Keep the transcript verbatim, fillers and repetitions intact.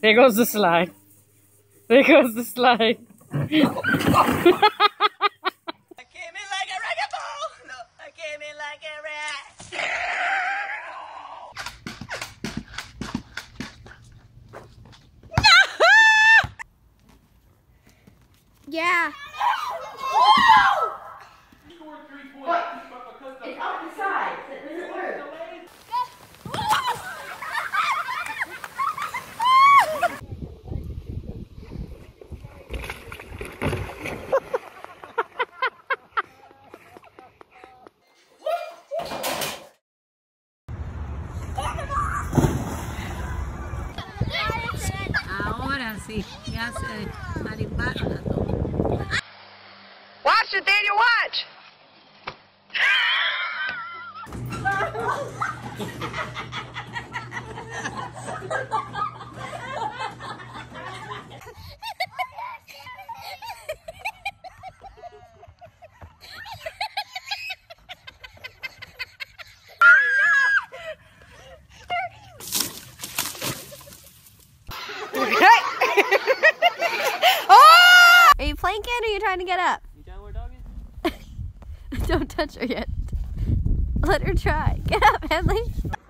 There goes the slide. There goes the slide. I came in like a wrecking ball. No, I came in like a rat. Yeah. What? It's off the side. It doesn't work. Ahora sí, ya se marimbana todo. Watch it, Daniel, watch! Are you planking or are you trying to get up? You downward doggy? Don't touch her yet. Let her try. Get up, Henley.